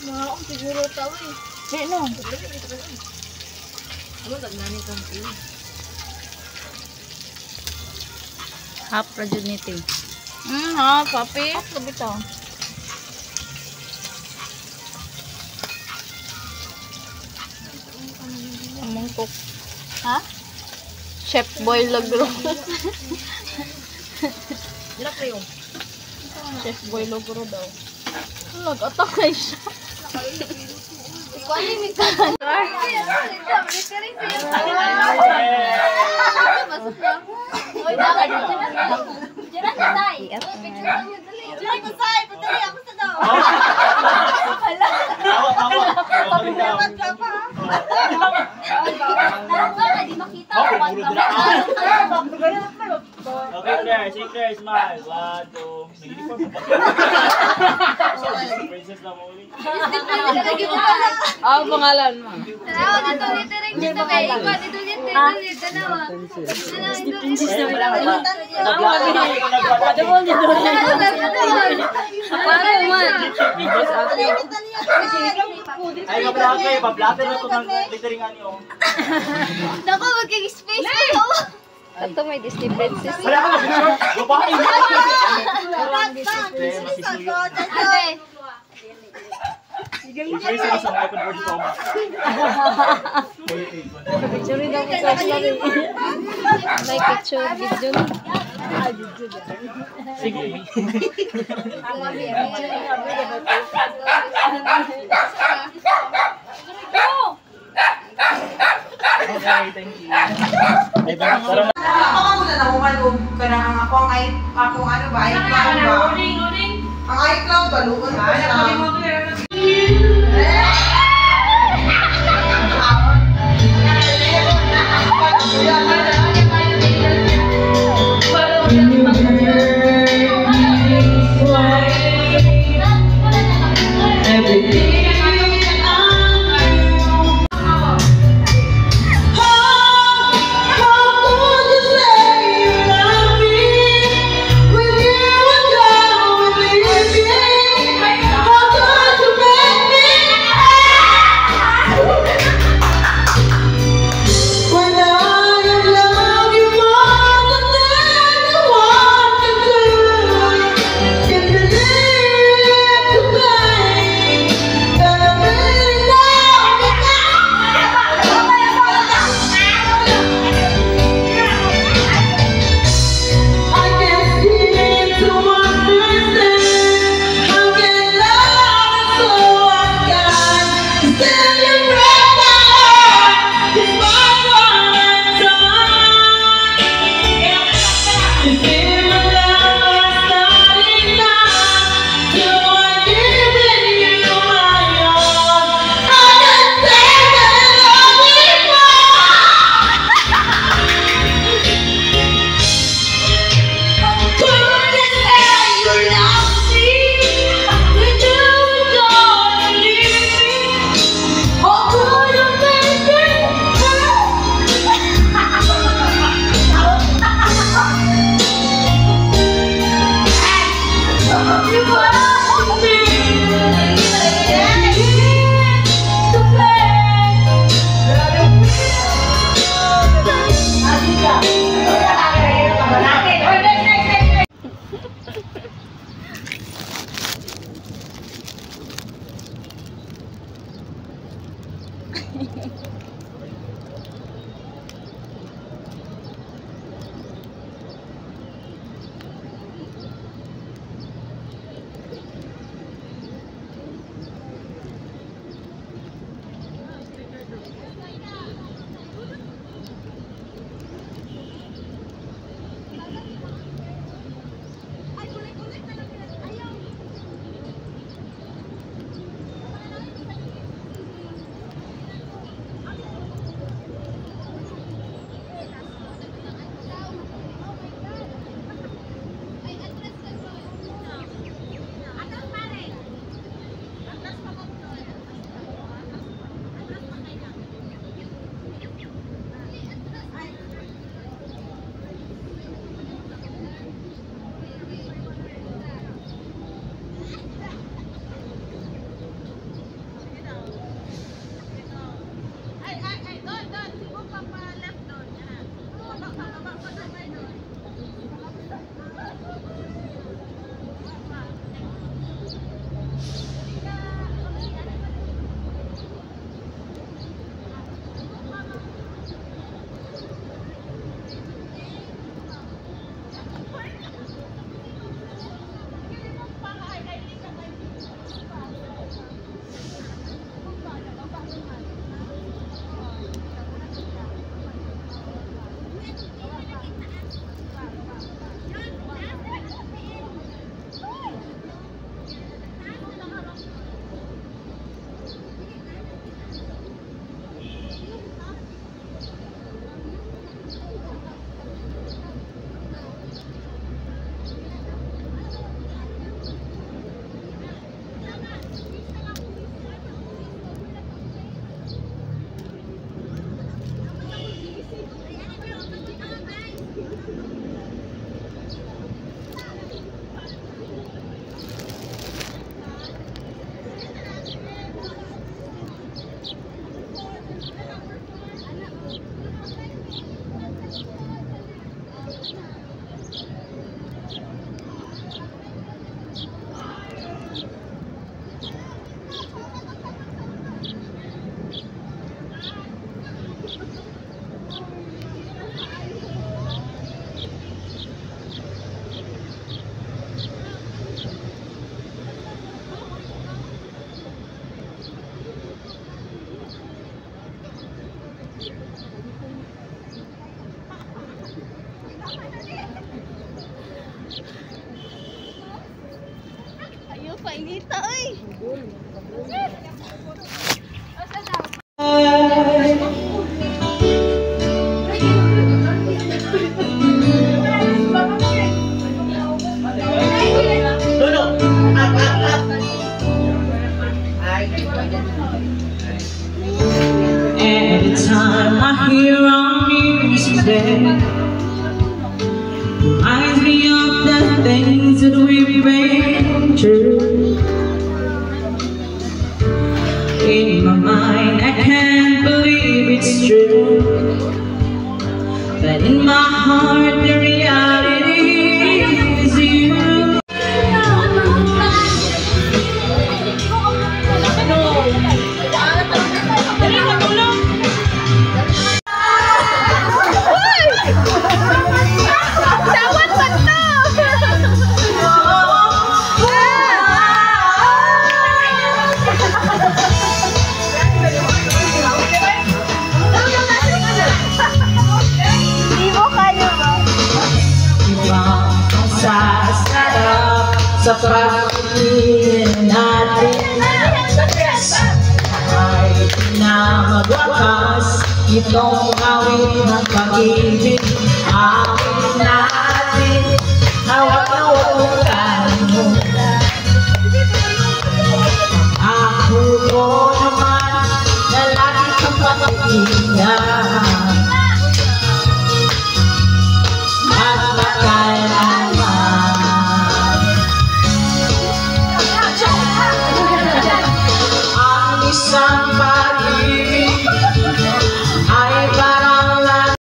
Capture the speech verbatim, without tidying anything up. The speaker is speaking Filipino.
Mga akong siguro tao eh. Di no. Ano tagnani kang pili? Half rajunity. Hmm, ha, papi. Sabi to. Among cook. Ha? Chef Boy Logro. Dila kayo. Chef Boy Logro daw. Nag-attack kayo siya. Ikaw ni Mika. Oy, dapat dito na. Diyan na tay. Diyan ko say, patali ako sa daw. Hala. Dapat ka pa. Dapat di makita ko pa. Okay, Claire. Say Claire, smile. One, two. Nag-uniform pa ba? Princess na mo ulit. Ah, pangalan mo. Tanawa, dito dito rin dito kay Iko. Dito dito dito tanawa. Princess na wala. Padabol niya doon. Paano man? Ay, mablate. Mablate na ito ng littering ano. Naku, magkag-space ko. Ito may Disney princess. Wala ka na, babae. Ate. Sige, sige, sa mga convert ko. Picture daw ko sa vlog. May picture, video na. Ah, video na. Sige. Okay, thank you. Ay, ba? Tara. Ako muna na umalog ka na ang ako ang akong ano ba, iCloud ba? Ang iCloud ba, luon ba siya? Every time I hear our music reminds me of the things that we've been through. In my mind I can't believe it's true, but in my heart the reality is you. Sa pag-ibig natin ay na magwakas itong awit ng pag-ibig.